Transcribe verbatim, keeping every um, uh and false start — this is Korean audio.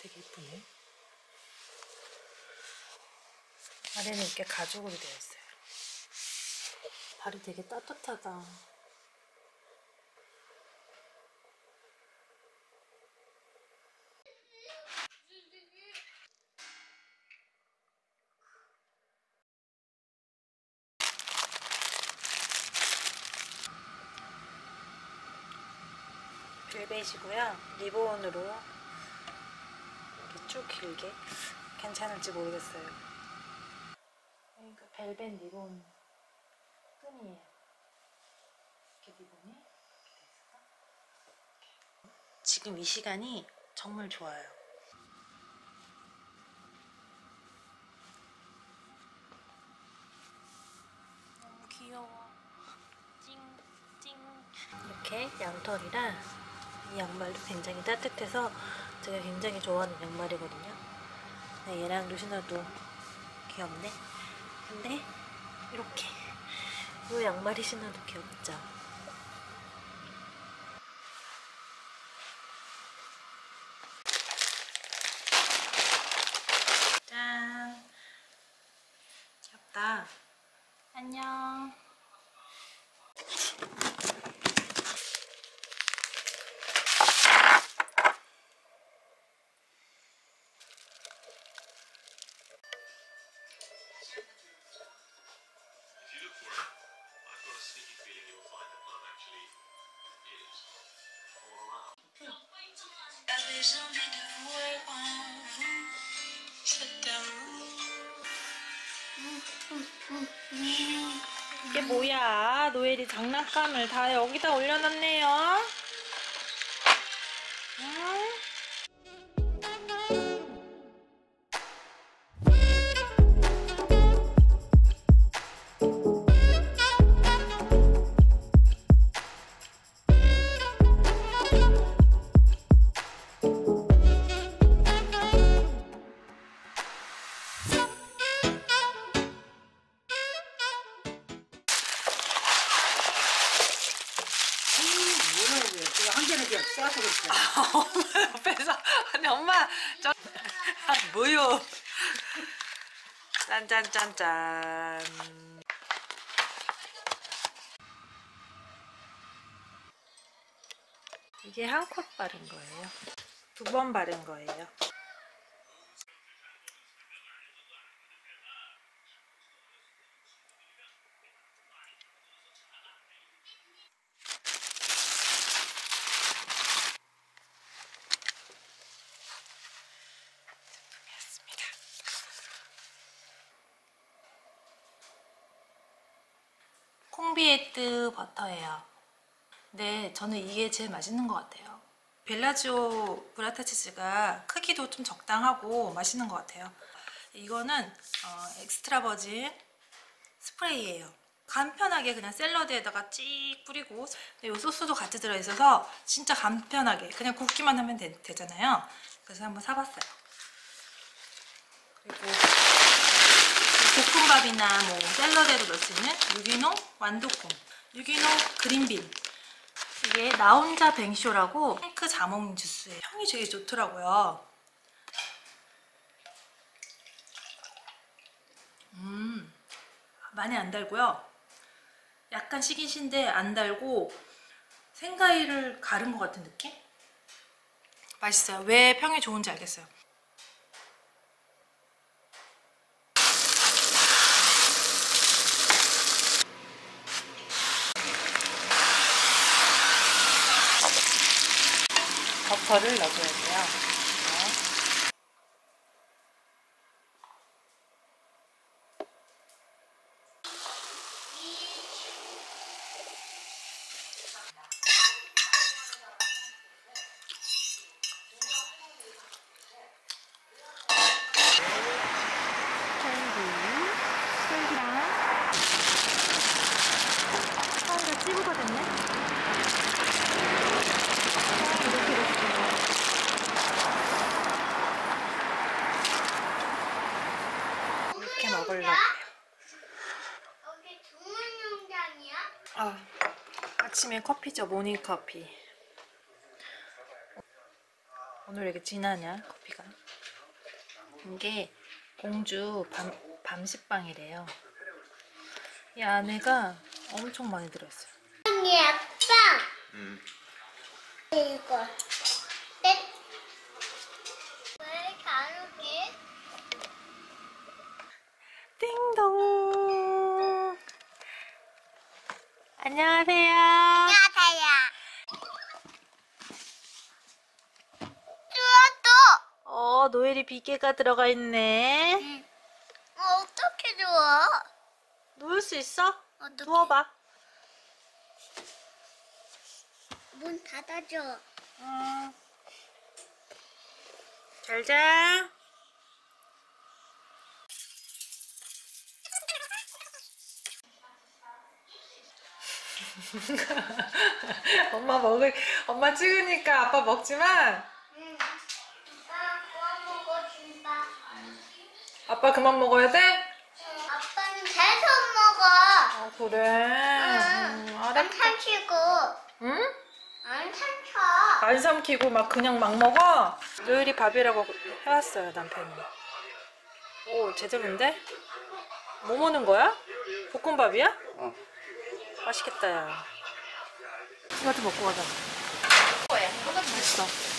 되게 예쁘네. 아래는 이렇게 가죽으로 되어 있어요. 발이 되게 따뜻하다. 벨벳이고요. 리본으로 이렇게 쭉 길게 괜찮을지 모르겠어요. 그러니까 벨벳 리본 끈이에요. 이렇게 리본이 이렇게 돼 있어. 지금 이 시간이 정말 좋아요. 너무 귀여워. 찡찡. 이렇게 양털이라 이 양말도 굉장히 따뜻해서 제가 굉장히 좋아하는 양말이거든요. 네, 얘랑도 신어도 귀엽네. 근데 이렇게 이 양말이 신어도 귀엽죠. 짠. 귀엽다. 안녕. 이게 뭐야? 노엘이 장난감을 다 여기다 올려놨네요. 응? 싸서 그렇지. 아, 엄마 옆에서. 아니 엄마 저 아, 뭐요? 짠짠짠짠. 이게 한 컷 바른 거예요. 두 번 바른 거예요. 콩비에뜨 버터예요. 네, 저는 이게 제일 맛있는 것 같아요. 벨라지오 브라타 치즈가 크기도 좀 적당하고 맛있는 것 같아요. 이거는 어, 엑스트라 버진 스프레이예요. 간편하게 그냥 샐러드에다가 찍 뿌리고, 이 소스도 같이 들어있어서 진짜 간편하게 그냥 굽기만 하면 되, 되잖아요. 그래서 한번 사봤어요. 그리고 볶음밥이나 뭐 샐러드에도 넣을 수 있는 유기농 완두콩, 유기농 그린빈. 이게 나 혼자 뱅쇼라고 핑크 자몽 주스예요. 향이 되게 좋더라고요. 음, 많이 안 달고요. 약간 시긴 신데 안 달고 생과일을 가른 것 같은 느낌? 맛있어요. 왜 평이 좋은지 알겠어요. 버터를 넣어줘야 돼요. 찌부가 됐네? 이렇게 됐어요. 이렇게 먹으려고요. 여기 주문 용량이야? 아, 아침에 커피죠. 모닝커피. 오늘 왜 이렇게 진하냐 커피가. 이게 공주 밤, 밤식빵이래요. 이 안에가 엄청 많이 들어있어요. 빵이 아빠. 음. 이거. 네. 왜 이렇게 안 오지? 띵동. 안녕하세요. 안녕하세요. 좋았어. 어, 노엘이 비계가 들어가 있네. 응. 어, 어떻게 좋아? 누울 수 있어? 어떻게? 누워봐. 문 닫아줘. 음. 잘 자. 엄마 먹을, 엄마 찍으니까 아빠 먹지만 응. 아빠 구워 먹어 준다. 아빠 그만 먹어야 돼? 응. 아빠는 계속 먹어. 아, 그래. 음, 응. 알았. 안 삼키고. 응? 안 삼켜. 안 삼키고 막 그냥 막 먹어? 노엘이 밥이라고 해왔어요, 남편이. 오, 제대로인데? 뭐 먹는 거야? 볶음밥이야? 어. 맛있겠다, 야. 이거 좀 먹고 가자. 맛있어.